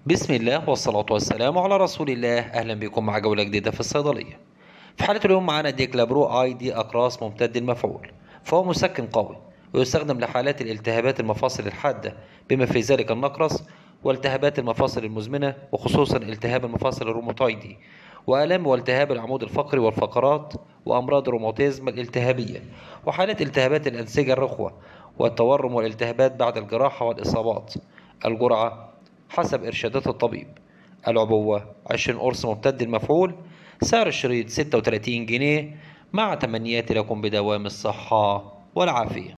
بسم الله والصلاة والسلام على رسول الله. أهلا بكم مع جولة جديدة في الصيدلية. في حالة اليوم معانا ديكلابرو اي دي أقراص ممتد المفعول، فهو مسكن قوي ويستخدم لحالات الالتهابات المفاصل الحادة بما في ذلك النقرس والتهابات المفاصل المزمنة، وخصوصا التهاب المفاصل الروماتويدي وآلام والتهاب العمود الفقري والفقرات وأمراض الروماتيزم الالتهابية وحالات التهابات الأنسجة الرخوة والتورم والالتهابات بعد الجراحة والإصابات. الجرعة حسب إرشادات الطبيب. العبوة 20 قرص ممتد المفعول. سعر الشريط 36 جنيه، مع تمنياتي لكم بدوام الصحة والعافية.